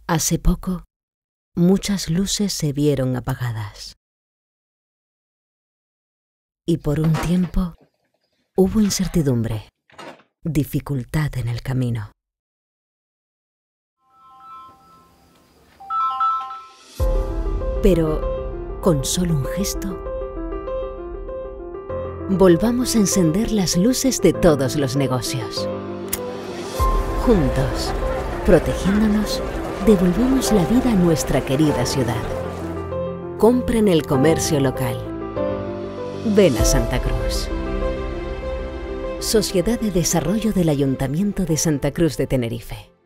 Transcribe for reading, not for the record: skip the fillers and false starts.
Hace poco, muchas luces se vieron apagadas. Y por un tiempo, hubo incertidumbre, dificultad en el camino. Pero, con solo un gesto, volvamos a encender las luces de todos los negocios. Juntos, protegiéndonos, devolvemos la vida a nuestra querida ciudad. Compra en el comercio local. Ven a Santa Cruz. Sociedad de Desarrollo del Ayuntamiento de Santa Cruz de Tenerife.